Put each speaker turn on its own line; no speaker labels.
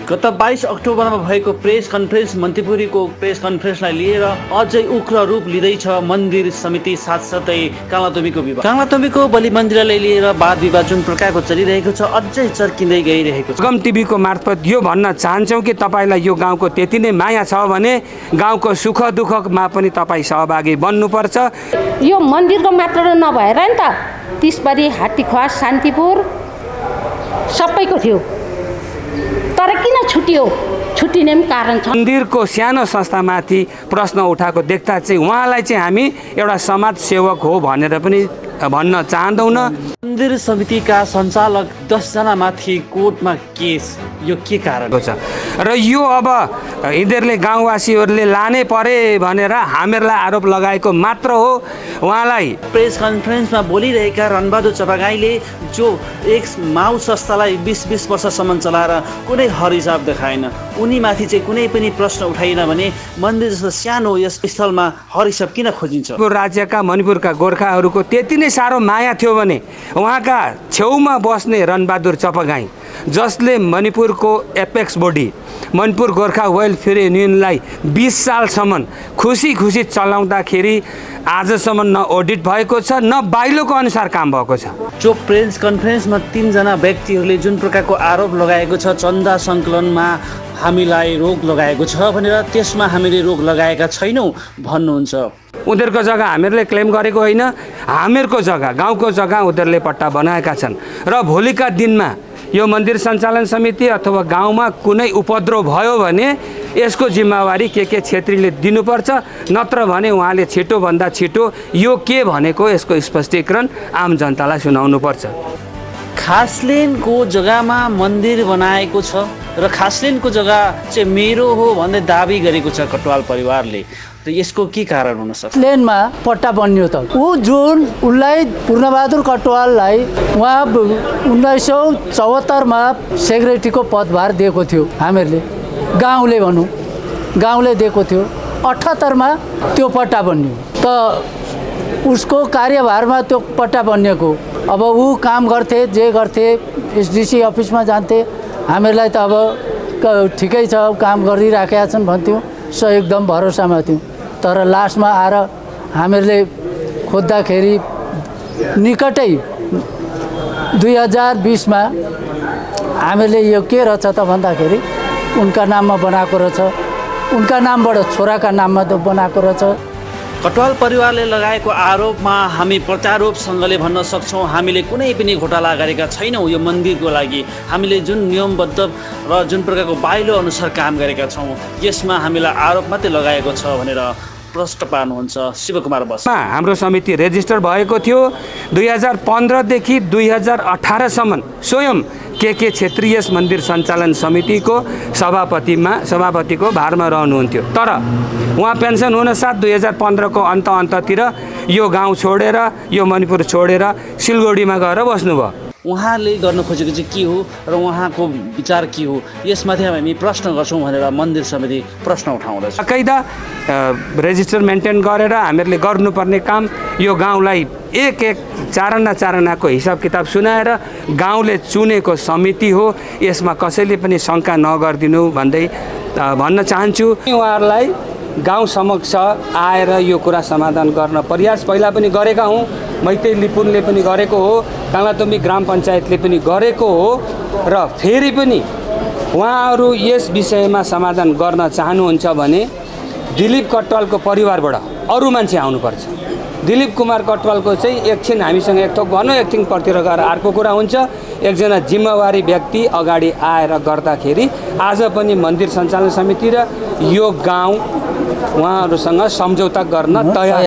गत 22 अक्टोबरमा भएको प्रेस कन्फरेन्स मन्त्रीपुरीको प्रेस कन्फरेन्सलाई लिएर अझै उग्र रूप लिँदैछ मन्दिर समिति साथसाथै कालातोमीको विवाद। कालातोमीको बलि मन्दिरलाई लिएर वाद विवाद जुन प्रकारको चलिरहेको छ अझै चर्किँदै गइरहेको छ।
गम टिभीको मार्फत यो भन्न चाहन्छौँ कि तपाईँलाई यो गाउँको त्यति नै माया छ भने गाउँको सुख दुःखमा पनि तपाईँ सहभागी बन्नुपर्छ।
यो मन्दिरको मात्र नभएर नि त तिसबारी हात्तीख्वास शान्तिपुर सबैको थियो, तर किन छुट्यो? छुट्टिने पनि कारण छ।
मन्दिरको सानो संस्थामाथि प्रश्न उठाएको देख्दा चाहिँ उहाँलाई चाहिँ हामी एउटा समाज सेवक हो भनेर पनि भन्न चाहँदैनौँ।
मन्दिर समितिका सञ्चालक 10 जना माथि कोर्टमा केस, यो के कारण
छ र यो अब यिनीहरूले गाउँवासीहरूले लानै परे भनेर हामीहरूलाई आरोप लगाएको मात्र हो। उहाँलाई
प्रेस कन्फरेन्समा बोलिरहेका रणबहादुर चपागाईले जो एक माउ संस्थालाई 20 वर्षसम्म चलाएर कुनै हरिसाब देखाएन, उनीमाथि चाहिँ कुनै पनि प्रश्न उठाइएन भने मन्दिर जस्तो सानो यस स्थलमा हरिसाब किन खोजिन्छ?
राज्यका मणिपुरका गोर्खाहरूको त्यति नै साह्रो माया थियो भने उहाँका छेउमा बस्ने रणबहादुर चपागाई जसले मणिपुरको apex body Manipur Gorkha welfare युनियनलाई 20 सालसम्म खुसी चलाउँदाखेरि आजसम्म न ऑडिट भएको छ न बाइलोको अनुसार काम भएको छ।
जो प्रेस कन्फरेन्समा 3 जना व्यक्तिहरूले जुन प्रकारको आरोप लगाएको छ चन्दा सङ्कलनमा हामीलाई रोक लगाएको छ भनेर, त्यसमा हामीले रोक लगाएका छैनौँ भन्नुहुन्छ।
उनीहरूको जग्गा हामीहरूले क्लेम गरेको होइन, हामीहरूको जग्गा गाउँको जग्गा उनीहरूले पट्टा बनाएका छन् र भोलिका दिनमा यो मन्दिर सञ्चालन समिति अथवा गाउँमा कुनै उपद्रव भयो भने यसको जिम्मेवारी के छेत्रीले दिनुपर्छ, नत्र भने उहाँले छिटोभन्दा छिटो यो के भनेको यसको स्पष्टीकरण आम जनतालाई सुनाउनुपर्छ।
खासलेनको जग्गामा मन्दिर बनाएको छ र खासलेनको जग्गा चाहिँ मेरो हो भन्दै दाबी गरेको छ कटवाल परिवारले, त यसको के कारण हुन सक्छ?
लेनमा पट्टा बन्यो त जुन उसलाई पूर्णबहादुर कटवाललाई उहाँ 1974 मा सेक्रेटरीको पदभार दिएको थियो, हामीहरूले गाउँले भनौँ गाउँले दिएको थियो। 78 मा त्यो पट्टा बन्यो त उसको कार्यभारमा त्यो पट्टा बनिएको। अब ऊ काम गर्थे जे गर्थे एसडिसी अफिसमा जान्थे, हामीहरूलाई त अब ठिकै छ काम गरिराखेका छन् भन्थ्यौँ, एकदम भरोसामा थियौँ। तर लास्टमा आएर हामीहरूले खोज्दाखेरि निकटै 2020 मा हामीहरूले यो के रहेछ त भन्दाखेरि उनका नाममा बनाएको रहेछ, उनका नामबाट छोराका नाममा त बनाएको रहेछ।
कटवाल परिवारले लगाएको आरोपमा हामी प्रत्यारोपसँगले भन्न सक्छौँ हामीले कुनै पनि घोटाला गरेका छैनौँ। यो मन्दिरको लागि हामीले जुन नियमबद्ध र जुन प्रकारको बाइलो अनुसार काम गरेका छौँ यसमा हामीलाई आरोप मात्रै लगाएको छ भनेर प्रश्न पार्नुहुन्छ शिवकुमार बस।
हाम्रो समिति रेजिस्टर भएको थियो 2015 देखि 2018 सम्म स्वयं के छेत्री यस मन्दिर सञ्चालन समितिको सभापतिको भारमा रहनुहुन्थ्यो। तर उहाँ पेन्सन हुन साथ 2015 को अन्ततिर यो गाउँ छोडेर यो मणिपुर छोडेर सिलगढीमा गएर बस्नुभयो।
उहाँले गर्न खोजेको चाहिँ के हो र उहाँको विचार के हो यसमाथि हामी प्रश्न गर्छौँ भनेर मन्दिर समिति प्रश्न उठाउँदछ।
कायदा रेजिस्टर मेन्टेन गरेर हामीहरूले गर्नुपर्ने काम यो गाउँलाई एक चारनाको हिसाब किताब सुनाएर गाउँले चुनेको समिति हो, यसमा कसैले पनि शङ्का नगरिदिनु भन्दै भन्न चाहन्छु। उहाँहरूलाई गाउँ समक्ष आएर यो कुरा समाधान गर्न प्रयास पहिला पनि गरेका हौँ, मैतेई लिपुनले पनि गरेको हो, कालातोमी ग्राम पञ्चायतले पनि गरेको हो र फेरि पनि उहाँहरू यस विषयमा समाधान गर्न चाहनुहुन्छ भने दिलीप कटवालको परिवारबाट अरू मान्छे आउनुपर्छ। दिलीप कुमार कटवालको चाहिँ एकछिन हामीसँग एक थोक भनौँ, एकछिन पर्तिर गएर अर्को कुरा हुन्छ। एकजना जिम्मेवारी व्यक्ति अगाडि आएर गर्दाखेरि आज पनि मन्दिर सञ्चालन समिति र यो गाउँ उहाँहरूसँग सम्झौता गर्न तयार